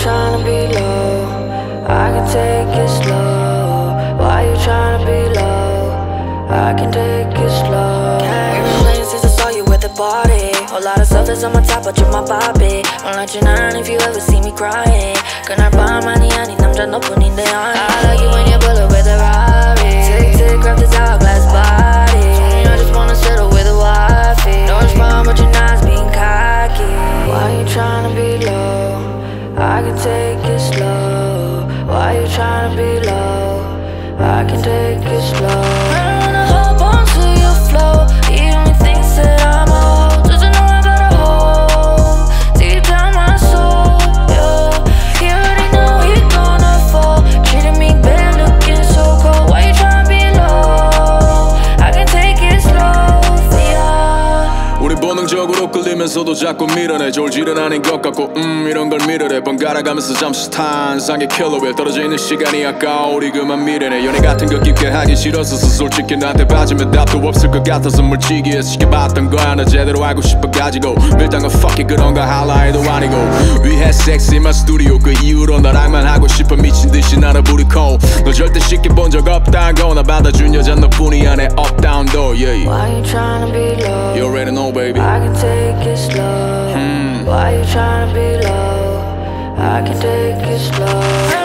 tryna be low? I can take it slow. Why you tryna be low? I can take it slow. We've been playing since I saw you at the party. Whole lot of stuff is on my top, but you're my Bobby. Won't let you down if you ever see me crying. 그날 밤만이 아닌 남자 너뿐인데 I like it when you pull up with a Rari. Tick tick, grab this hourglass body. I just wanna settle with a wifey. No response, but you're not being cocky. Why you tryna be low? I can take it slow. Why you tryna be low? I can take it slow. I don't wanna hop onto your flow. He only thinks that I'm a hoe. Doesn't know I got a hole deep down my soul, yeah. He already know he gonna fall. Treating me bad, looking so cold. Why you tryna be low? I can take it slow, yeah. 우리 본능적으로 끌리면서도 자꾸 밀어내. 졸지는 아닌 것 같고 이런 걸 밀어내. 번갈아가면서 잠시 탄상의 킬러웰. 떨어져 있는 시간이 아까워 우리 그만 미래네. 연애 같은 거 깊게 하기 싫었어서 솔직히 나한테 빠지면 답도 없을 것 같아서 물치기에서 시켜봤던 거야. 나 제대로 알고 싶어가지고 밀당은 fuck it 그런 거 할라해도 아니고. We had sex in my studio. 그 이후로 너랑만 하고 싶어 미친듯이 나를 부리고. 너 절대 쉽게 본 적 없다고. 나 받아준 여자 너뿐이야 내 up down door, yeah. Why you tryna be low? You already know baby. I can take it slow. Why you tryna be low? I can take it slow.